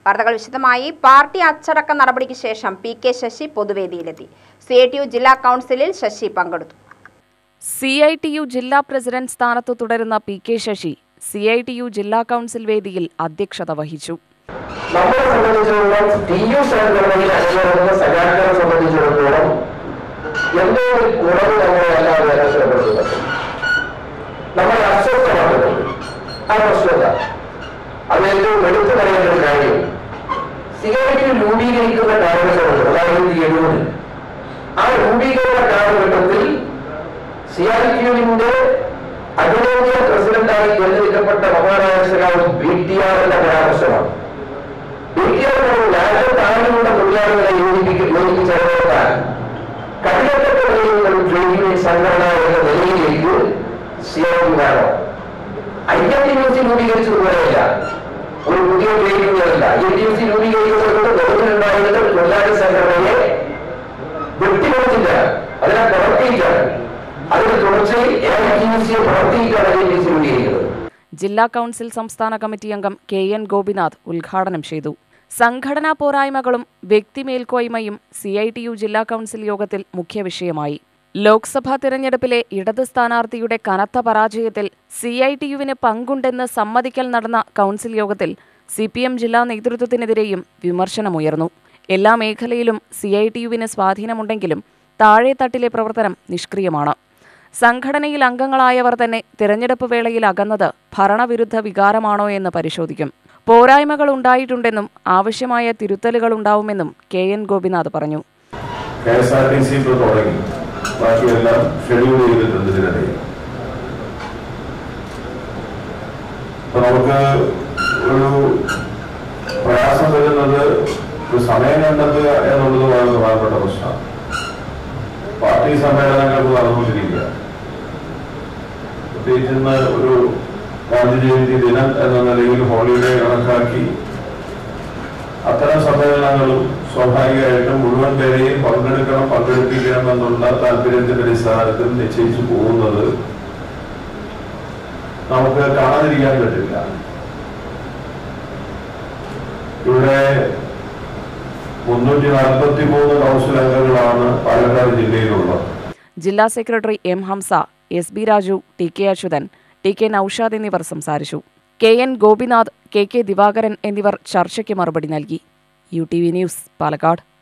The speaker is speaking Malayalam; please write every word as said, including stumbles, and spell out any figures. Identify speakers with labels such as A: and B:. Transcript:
A: വാർത്തകൾ വിശദമായി. പാർട്ടി അച്ചടക്ക നടപടിക്ക് ശേഷം പി കെ ശശി പൊതുവേദിയിലെത്തി. സി ഐ ടി യു ജില്ലാ കൗൺസിലിൽ ശശി പങ്കെടുത്തു.
B: സി ഐ ടി യു ജില്ലാ പ്രസിഡന്റ് സ്ഥാനത്ത് തുടരുന്ന P K Sasi C I T U ജില്ലാ കൗൺസിൽ വേദിയിൽ അധ്യക്ഷത വഹിച്ചു.
C: നമ്മളെ സംബന്ധിച്ചിടത്തോളം ടി യു സംഘടനയിൽ അണിനിരന്ന സഖാക്കളെ സംബന്ധിച്ചിടത്തോളം എന്തോ ഒരു കുറവ് നമ്മളെ എല്ലാവരും അനുഭവപ്പെടുന്നുണ്ട്. നമ്മളെ അസ്വസ്ഥമാക്കുന്നുണ്ട്. ആ പ്രശ്നത അത് ഏറ്റവും എടുത്തു പറയേണ്ട ഒരു കാര്യം, സി ഐ ടി രൂപീകരിക്കുന്ന കാലഘട്ടമുണ്ട്. അതായത് എഴുപത് ആ രൂപീകരണ കാലഘട്ടത്തിൽ സി ഐ ടി യുവിന്റെ അഖിലേന്ത്യാ പ്രസിഡന്റായി തിരഞ്ഞെടുക്കപ്പെട്ട മഹാനായ സഖാവ് ബി ടി ആറിന്റെ പരാമർശമാണ്. ബി ടി ആർ രാജ്യത്താണിയുടെ തൊഴിലാളികളെ യോജിപ്പിച്ചെടുക്കാൻ കഠിനപ്പെട്ട നിലയിൽ ട്രേഡ് യൂണിയൻ സംഘടന എന്ന നിലയിലേക്ക് സി ഐ ടി വേണം. I N T U C രൂപീകരിച്ചതുപോലെയല്ല, ഒരു പുതിയ ട്രേഡ് യൂണിയനല്ല. I N T U C രൂപീകരിക്കുന്നത് നിലവിലുണ്ടായിരുന്ന തൊഴിലാളി സംഘടനയെ വെട്ടിമുറിച്ചില്ല, അതിനെ പ്രവർത്തിയിട്ടാണ്. അതിന് തുടർച്ചയിൽ എ ഐ ടി യു സിയെ പ്രവർത്തിയിട്ടാണ് I N T U C രൂപീകരിക്കുന്നത്.
B: ജില്ലാ കൗൺസിൽ സംസ്ഥാന കമ്മിറ്റി അംഗം കെ എൻ ഗോപിനാഥ് ഉദ്ഘാടനം ചെയ്തു. സംഘടനാ പോരായ്മകളും വ്യക്തിമേൽക്കോയ്മയും സി ഐ ടി യു ജില്ലാ കൗൺസിൽ യോഗത്തിൽ മുഖ്യ വിഷയമായി. ലോക്സഭാ തിരഞ്ഞെടുപ്പിലെ ഇടത് സ്ഥാനാർത്ഥിയുടെ കനത്ത പരാജയത്തിൽ സി ഐ ടി യുവിന് പങ്കുണ്ടെന്ന് സമ്മതിക്കൽ നടന്ന കൗൺസിൽ യോഗത്തിൽ സി പി എം ജില്ലാ നേതൃത്വത്തിനെതിരെയും വിമർശനമുയർന്നു. എല്ലാ മേഖലയിലും സി ഐ ടി യുവിന് സ്വാധീനമുണ്ടെങ്കിലും താഴെത്തട്ടിലെ പ്രവർത്തനം നിഷ്ക്രിയമാണ്. സംഘടനയിൽ അംഗങ്ങളായവർ തന്നെ തിരഞ്ഞെടുപ്പ് വേളയിൽ അകന്നത് ഭരണവിരുദ്ധ വികാരമാണോ എന്ന് പരിശോധിക്കും. പോരായ്മകൾ ഉണ്ടായിട്ടുണ്ടെന്നും ആവശ്യമായ തിരുത്തലുകൾ ഉണ്ടാവുമെന്നും കെ എൻ ഗോപിനാഥ് പറഞ്ഞു.
D: ബാക്കിയെല്ലാം ഷെഡ്യൂൾ ചെയ്തിട്ടുണ്ട് ഇതിനിടയിൽ. അപ്പൊ നമുക്ക് ഒരു പ്രയാസം വരുന്നത് ഒരു സമയം കണ്ടെത്തുക എന്നുള്ളത് വളരെ പ്രധാനപ്പെട്ട പ്രശ്നമാണ്. പാർട്ടി സമ്മേളനങ്ങൾക്ക് നടന്നുകൊണ്ടിരിക്കുക, പ്രത്യേകിച്ച് ഇന്ന് ഒരു ഗാന്ധി ജയന്തി ദിനം എന്ന നിലയിൽ ഹോളിഡേ കണക്കാക്കി അത്തരം സമ്മേളനങ്ങളും സ്വാഭാവികമായിട്ടും മുഴുവൻ പേരെയും പങ്കെടുക്കണം പങ്കെടുപ്പിക്കണം എന്നുള്ള താല്പര്യത്തിന്റെ അടിസ്ഥാനത്തിൽ നിശ്ചയിച്ചു പോകുന്നത് നമുക്ക് കാണാതിരിക്കാൻ പറ്റില്ല. ഇവിടെ മുന്നൂറ്റി നാൽപ്പത്തി മൂന്ന് കൗൺസിൽ അംഗങ്ങളാണ് പാലക്കാട് ജില്ലയിലുള്ളത്.
B: ജില്ലാ secretary M Hamsa, S B Raju, T K Achuthan, T K Noushad എന്നിവർ സംസാരിച്ചു. K N Gopinath, K K Divakaran എന്നിവർ ചർച്ചയ്ക്ക് മറുപടി നൽകി. U T V news, Palakkad.